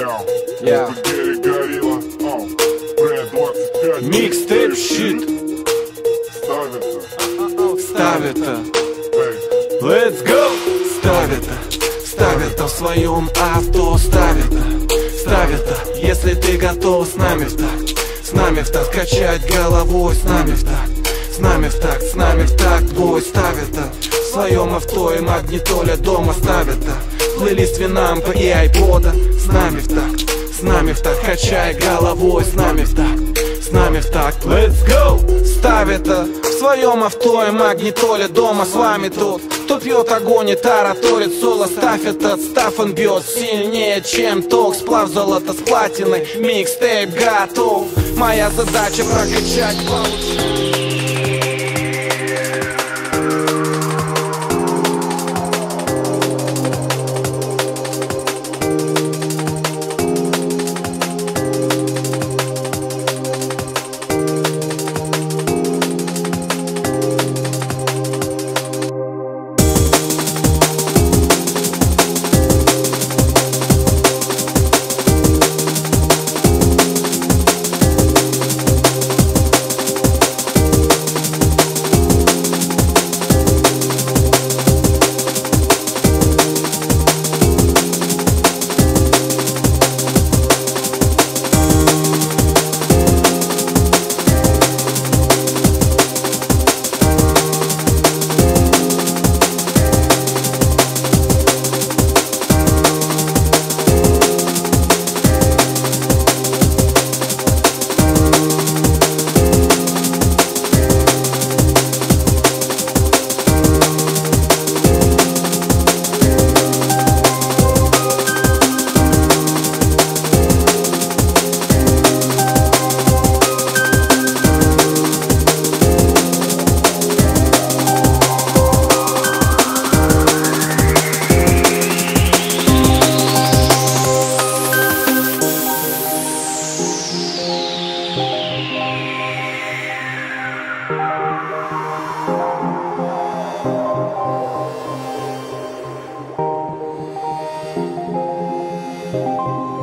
Микстейп щит ставит, let's go. Ставит в своем авто, ставит, если ты готов с нами в такт, качать головой с нами в такт, бой ставит в своем авто и магнитоля дома ставит плейлист Винампа и айпода, с нами в такт, качай головой с нами в такт, let's go. Ставит в своем авто и магнитоля дома с вами тут. Кто пьет огонь и тараторит соло, ставь этот став, он бьет сильнее, чем ток. Сплав золота с платиной, микстейп готов. Моя задача прокачать получше.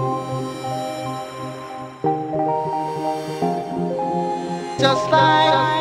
Just like